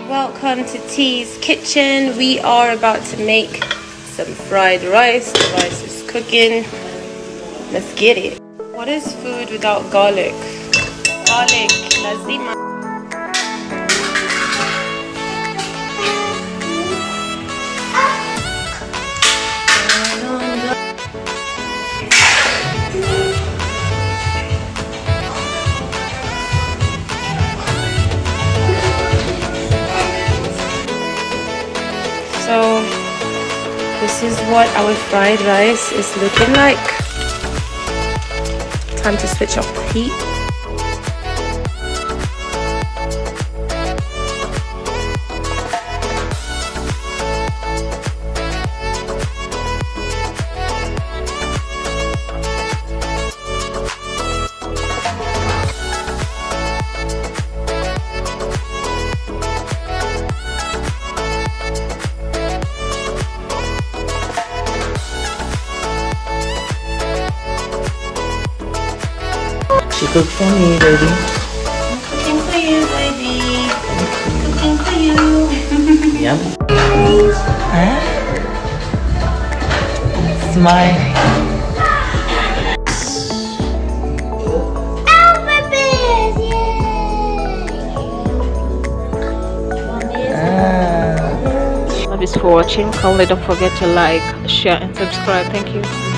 Welcome to T's kitchen. We are about to make some fried rice. The rice is cooking. Let's get it. What is food without garlic? Garlic, lazima. So this is what our fried rice is looking like. Time to switch off the heat. She cooked for me, baby. I'm cooking for you, baby. Cooking for you. Yum. Huh? Smile. Love is for watching. Kindly don't forget to like, share and subscribe. Thank you.